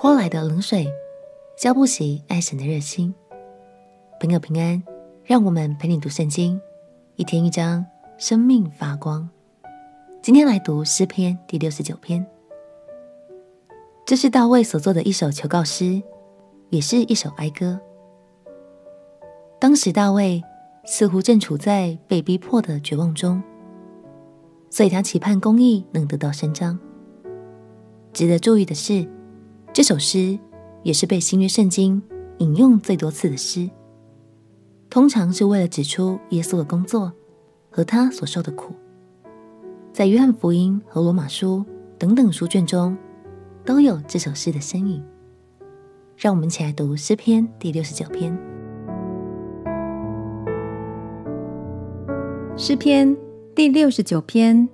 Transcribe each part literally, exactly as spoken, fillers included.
泼来的冷水浇不熄爱神的热心。朋友平安，让我们陪你读圣经，一天一章，生命发光。今天来读诗篇第六十九篇，这是大卫所作的一首求告诗，也是一首哀歌。当时大卫似乎正处在被逼迫的绝望中，所以他期盼公义能得到伸张。值得注意的是，这首诗也是被新约圣经引用最多次的诗，通常是为了指出耶稣的工作和他所受的苦。在约翰福音和罗马书等等书卷中都有这首诗的身影。让我们一起来读诗篇第六十九篇。 诗篇第六十九篇。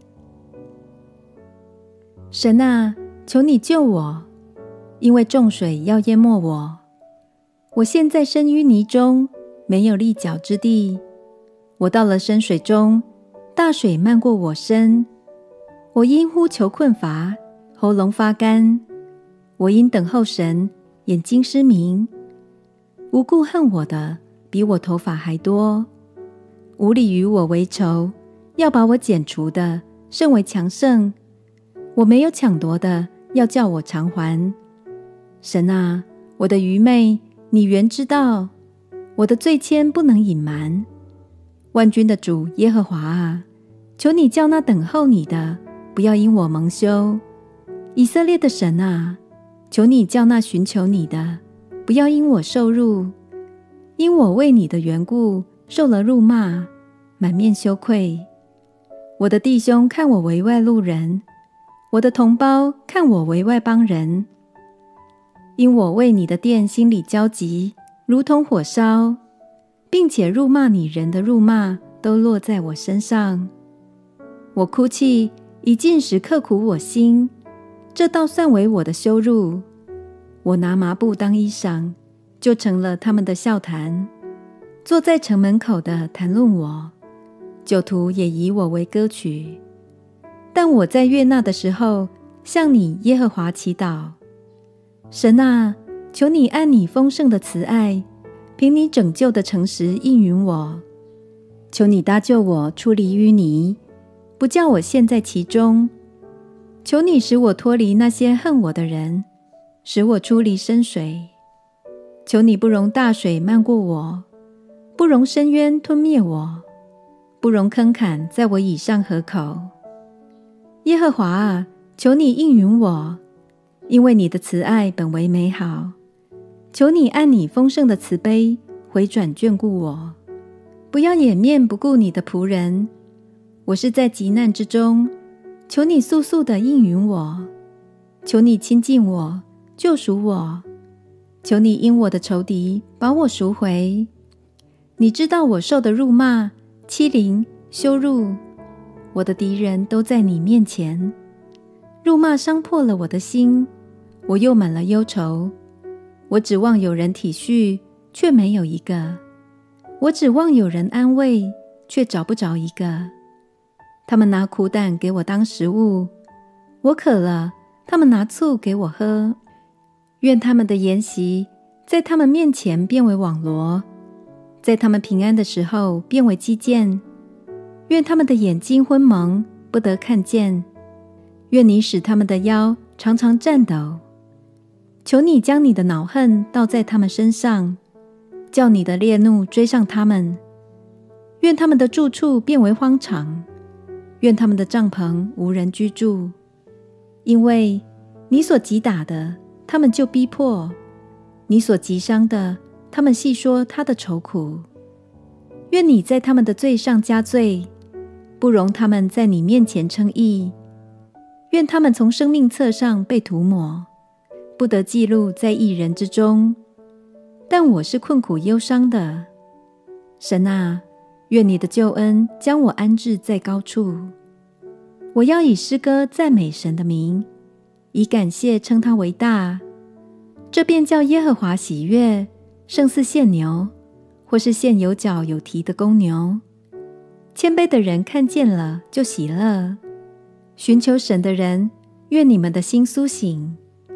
神啊，求你救我，因为众水要淹没我。我现在身淤泥中，没有立脚之地。我到了深水中，大水漫过我身。我因呼求困乏，喉咙发干。我因等候神，眼睛失明。无故恨我的，比我头发还多。无理与我为仇，要把我剪除的，甚为强盛。我没有抢夺的，要叫我偿还。神啊，我的愚昧，你原知道；我的罪愆不能隐瞒。万军的主耶和华啊，求你叫那等候你的，不要因我蒙羞。以色列的神啊，求你叫那寻求你的，不要因我受辱。因我为你的缘故受了辱骂，满面羞愧。我的弟兄看我为外路人，我的同胞看我为外邦人。因我为你的殿心里焦急，如同火烧，并且辱骂你人的辱骂都落在我身上。我哭泣，以禁食刻苦我心，这倒算为我的羞辱。我拿麻布当衣裳，就成了他们的笑谈。坐在城门口的谈论我，酒徒也以我为歌曲。但我在悦纳的时候，向你耶和华祈祷。神啊，求你按你丰盛的慈爱，凭你拯救的诚实应允我。求你搭救我出离淤泥，不叫我陷在其中。求你使我脱离那些恨我的人，使我出离深水。求你不容大水漫过我，不容深渊吞灭我，不容坑坎在我以上河口。耶和华啊，求你应允我，因为你的慈爱本为美好。求你按你丰盛的慈悲回转眷顾我，不要掩面不顾你的仆人。我是在急难之中，求你速速地应允我。求你亲近我，救赎我。求你因我的仇敌把我赎回。你知道我受的辱骂、欺凌、羞辱，我的敌人都在你面前。辱骂伤破了我的心，我又满了忧愁。我指望有人体恤，却没有一个；我指望有人安慰，却找不着一个。他们拿苦胆给我当食物，我渴了，他们拿醋给我喝。愿他们的筵席在他们面前变为网罗，在他们平安的时候变为基建。愿他们的眼睛昏蒙，不得看见。愿你使他们的腰常常颤抖。求你将你的恼恨倒在他们身上，叫你的烈怒追上他们。愿他们的住处变为荒场，愿他们的帐篷无人居住。因为你所击打的，他们就逼迫；你所击伤的，他们细说他的愁苦。愿你在他们的罪上加罪，不容他们在你面前称义。愿他们从生命册上被涂抹，不得记录在义人之中。但我是困苦忧伤的。神啊，愿你的救恩将我安置在高处。我要以诗歌赞美神的名，以感谢称他为大。这便叫耶和华喜悦，胜似献牛，或是献有角有蹄的公牛。谦卑的人看见了就喜乐，寻求神的人，愿你们的心苏醒。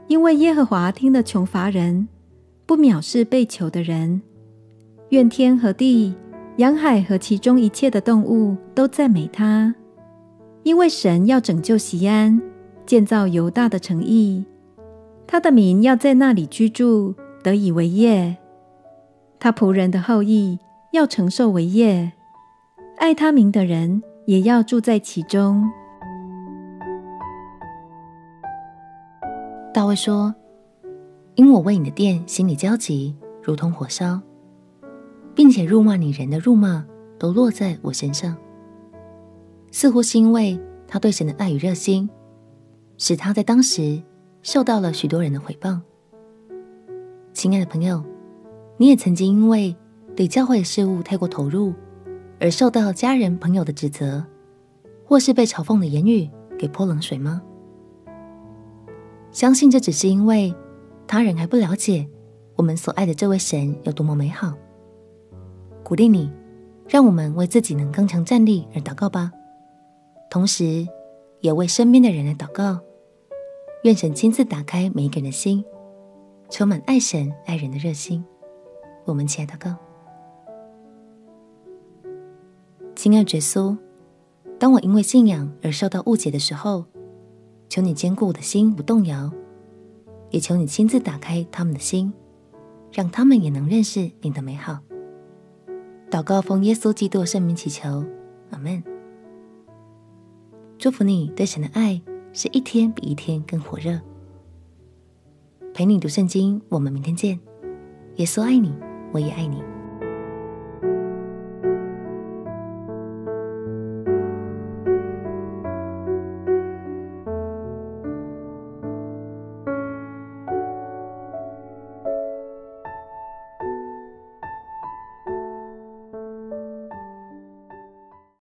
因为耶和华听了穷乏人，不藐视被囚的人。愿天和地、洋海和其中一切的动物都赞美他，因为神要拯救锡安，建造犹大的城邑。他的民要在那里居住，得以为业。他仆人的后裔要承受为业，爱他名的人也要住在其中。 大卫说：因我为你的殿心里焦急，如同火烧，并且辱骂你人的辱骂都落在我身上。似乎是因为他对神的爱与热心，使他在当时受到了许多人的毁谤。亲爱的朋友，你也曾经因为对教会的事物太过投入，而受到家人朋友的指责，或是被嘲讽的言语给泼冷水吗？相信这只是因为他人还不了解我们所爱的这位神有多么美好。鼓励你，让我们为自己能刚强站立而祷告吧，同时也为身边的人来祷告。愿神亲自打开每一个人的心，充满爱神爱人的热心。我们起来祷告。亲爱的耶稣，当我因为信仰而受到误解的时候，求你坚固我的心不动摇，也求你亲自打开他们的心，让他们也能认识你的美好。祷告奉耶稣基督的圣名祈求，阿们。祝福你对神的爱是一天比一天更火热。陪你读圣经，我们明天见。耶稣爱你，我也爱你。